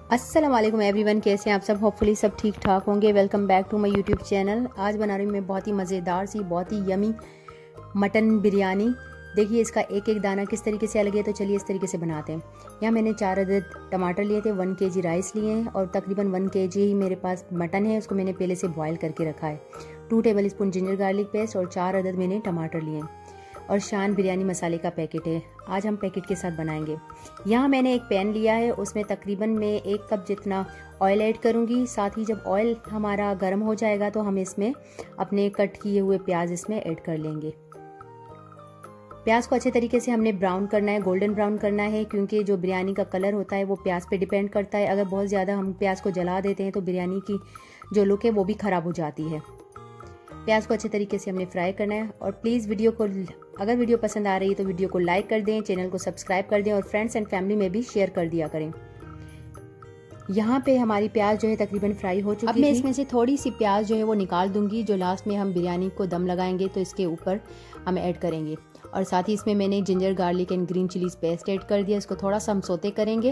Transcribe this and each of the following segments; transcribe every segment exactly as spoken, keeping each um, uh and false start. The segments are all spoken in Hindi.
अस्सलाम वालेकुम एवरीवन, कैसे हैं आप सब। होपफुली सब ठीक ठाक होंगे। Welcome back to my YouTube channel. आज बना रही हूँ मैं बहुत ही मज़ेदार सी, बहुत ही यमी मटन बिरयानी। देखिए इसका एक एक दाना किस तरीके से अलग है, तो चलिए इस तरीके से बनाते हैं। यहाँ मैंने चार अदद टमाटर लिए थे, वन के जी राइस लिए हैं और तकरीबन वन के जी ही मेरे पास मटन है। उसको मैंने पहले से बॉयल करके रखा है। Two tablespoon ginger garlic paste और चार अदद मैंने टमाटर लिए हैं और शान बिरयानी मसाले का पैकेट है। आज हम पैकेट के साथ बनाएंगे। यहाँ मैंने एक पैन लिया है, उसमें तकरीबन मैं एक कप जितना ऑयल ऐड करूँगी। साथ ही जब ऑयल हमारा गर्म हो जाएगा तो हम इसमें अपने कट किए हुए प्याज इसमें ऐड कर लेंगे। प्याज को अच्छे तरीके से हमने ब्राउन करना है, गोल्डन ब्राउन करना है, क्योंकि जो बिरयानी का कलर होता है वो प्याज पे डिपेंड करता है। अगर बहुत ज़्यादा हम प्याज को जला देते हैं तो बिरयानी की जो लुक है वो भी ख़राब हो जाती है। प्याज को अच्छे तरीके से हमने फ्राई करना है। और प्लीज़ वीडियो को, अगर वीडियो पसंद आ रही है तो वीडियो को लाइक कर दें, चैनल को सब्सक्राइब कर दें और फ्रेंड्स एंड फैमिली में भी शेयर कर दिया करें। यहाँ पे हमारी प्याज जो है तकरीबन फ्राई हो चुकी है। अब मैं इसमें से थोड़ी सी प्याज जो है वो निकाल दूंगी, जो लास्ट में हम बिरयानी को दम लगाएंगे तो इसके ऊपर हम ऐड करेंगे। और साथ ही इसमें मैंने ginger garlic and green chillies paste add कर दिया। इसको थोड़ा सा हम सोते करेंगे।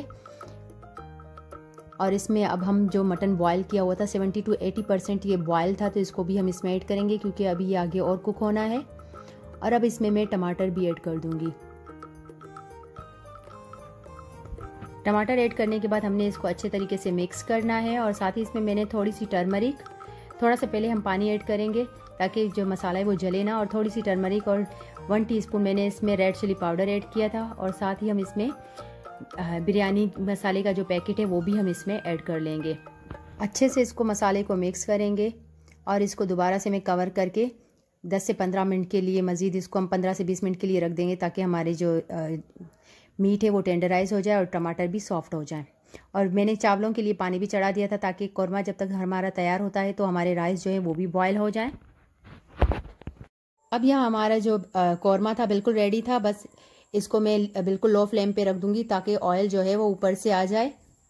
और इसमें अब हम जो मटन बॉयल किया हुआ था सेवेंटी टू एटी परसेंट ये बॉयल था, तो इसको भी हम इसमें ऐड करेंगे क्योंकि अभी ये आगे और कुक होना है। और अब इसमें मैं टमाटर भी ऐड कर दूंगी। टमाटर ऐड करने के बाद हमने इसको अच्छे तरीके से मिक्स करना है। और साथ ही इसमें मैंने थोड़ी सी टर्मरिक, थोड़ा सा पहले हम पानी ऐड करेंगे ताकि जो मसाला है वो जले ना, और थोड़ी सी टर्मरिक और वन टीस्पून मैंने इसमें रेड चिली पाउडर ऐड किया था। और साथ ही हम इसमें बिरयानी मसाले का जो पैकेट है वो भी हम इसमें ऐड कर लेंगे। अच्छे से इसको मसाले को मिक्स करेंगे और इसको दोबारा से मैं कवर करके दस से पंद्रह मिनट के लिए, मज़ीद इसको हम पंद्रह से बीस मिनट के लिए रख देंगे ताकि हमारे जो मीट है वो टेंडराइज हो जाए और टमाटर भी सॉफ्ट हो जाए। और मैंने चावलों के लिए पानी भी चढ़ा दिया था ताकि कौरमा जब तक हमारा तैयार होता है तो हमारे राइस जो है वो भी बॉयल हो जाए। अब यहाँ हमारा जो कौरमा था बिल्कुल रेडी था। बस इसको मैं बिल्कुल लो फ्लेम पे रख दूंगी ताकि ऑयल जो है वो ऊपर से आ जाए।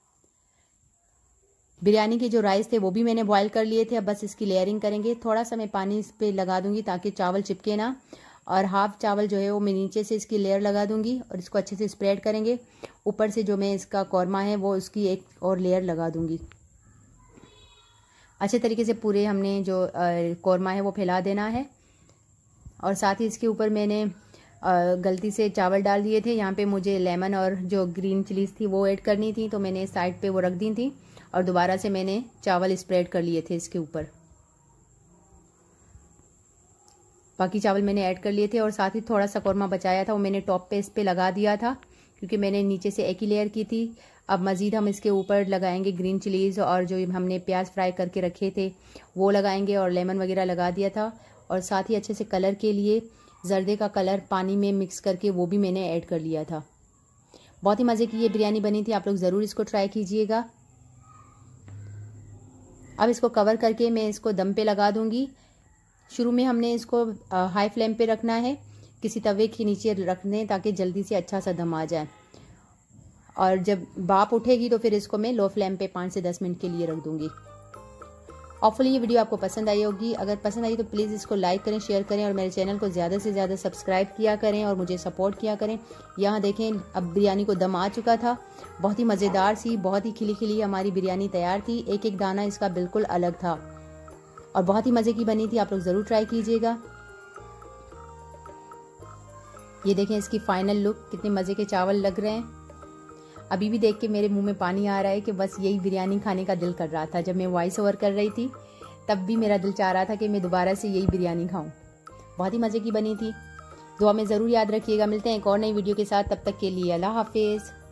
बिरयानी के जो राइस थे वो भी मैंने बॉईल कर लिए थे। अब बस इसकी लेयरिंग करेंगे। थोड़ा सा मैं पानी इस पे लगा दूंगी ताकि चावल चिपके ना, और हाफ चावल जो है वो मैं नीचे से इसकी लेयर लगा दूंगी और इसको अच्छे से स्प्रेड करेंगे। ऊपर से जो मैं इसका कौरमा है वो उसकी एक और लेयर लगा दूंगी। अच्छे तरीके से पूरे हमने जो कौरमा है वो फैला देना है। और साथ ही इसके ऊपर मैंने गलती से चावल डाल दिए थे। यहाँ पे मुझे लेमन और जो ग्रीन चिलीज थी वो ऐड करनी थी, तो मैंने साइड पे वो रख दी थी और दोबारा से मैंने चावल स्प्रेड कर लिए थे इसके ऊपर। बाकी चावल मैंने ऐड कर लिए थे और साथ ही थोड़ा सा कौरमा बचाया था वो मैंने टॉप पे इस पे लगा दिया था क्योंकि मैंने नीचे से एक ही लेयर की थी। अब मज़ीद हम इसके ऊपर लगाएंगे ग्रीन चिलीज़ और जो हमने प्याज फ्राई करके रखे थे वो लगाएंगे और लेमन वगैरह लगा दिया था। और साथ ही अच्छे से कलर के लिए जर्दे का कलर पानी में मिक्स करके वो भी मैंने ऐड कर लिया था। बहुत ही मज़े की ये बिरयानी बनी थी, आप लोग ज़रूर इसको ट्राई कीजिएगा। अब इसको कवर करके मैं इसको दम पे लगा दूंगी। शुरू में हमने इसको हाई फ्लेम पे रखना है, किसी तवे के नीचे रख दें ताकि जल्दी से अच्छा सा दम आ जाए। और जब भाप उठेगी तो फिर इसको मैं लो फ्लेम पे पाँच से दस मिनट के लिए रख दूंगी। होपफुली ये वीडियो आपको पसंद आई होगी। अगर पसंद आई तो प्लीज़ इसको लाइक करें, शेयर करें और मेरे चैनल को ज़्यादा से ज़्यादा सब्सक्राइब किया करें और मुझे सपोर्ट किया करें। यहाँ देखें अब बिरयानी को दम आ चुका था। बहुत ही मज़ेदार सी, बहुत ही खिली खिली हमारी बिरयानी तैयार थी। एक एक दाना इसका बिल्कुल अलग था और बहुत ही मज़े की बनी थी। आप लोग ज़रूर ट्राई कीजिएगा। ये देखें इसकी फाइनल लुक, कितने मज़े के चावल लग रहे हैं। अभी भी देख के मेरे मुंह में पानी आ रहा है कि बस यही बिरयानी खाने का दिल कर रहा था। जब मैं वॉइस ओवर कर रही थी तब भी मेरा दिल चाह रहा था कि मैं दोबारा से यही बिरयानी खाऊं। बहुत ही मज़े की बनी थी। दुआ में ज़रूर याद रखिएगा। मिलते हैं एक और नई वीडियो के साथ, तब तक के लिए अल्लाह हाफिज़।